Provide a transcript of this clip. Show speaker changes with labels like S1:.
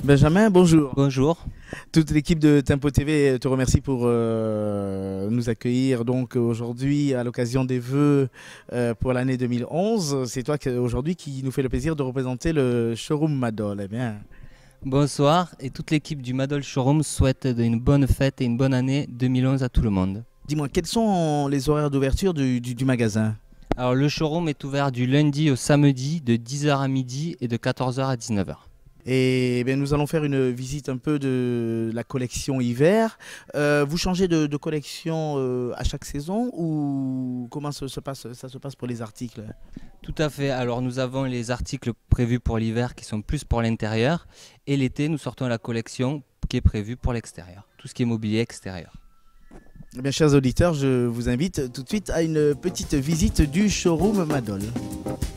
S1: Benjamin, bonjour.
S2: Bonjour.
S1: Toute l'équipe de Tempo TV te remercie pour nous accueillir donc aujourd'hui à l'occasion des vœux pour l'année 2011. C'est toi aujourd'hui qui nous fait le plaisir de représenter le showroom Madol. Eh bien.
S2: Bonsoir et toute l'équipe du Madol Showroom souhaite une bonne fête et une bonne année 2011 à tout le monde.
S1: Dis-moi, quels sont les horaires d'ouverture du magasin?
S2: Alors le showroom est ouvert du lundi au samedi de 10h à midi et de 14h à 19h.
S1: Et bien, nous allons faire une visite un peu de la collection hiver. Vous changez de collection à chaque saison ou comment ça se passe pour les articles?
S2: Tout à fait, alors nous avons les articles prévus pour l'hiver qui sont plus pour l'intérieur et l'été nous sortons la collection qui est prévue pour l'extérieur, tout ce qui est mobilier extérieur.
S1: Eh bien, chers auditeurs, je vous invite tout de suite à une petite visite du showroom Madol.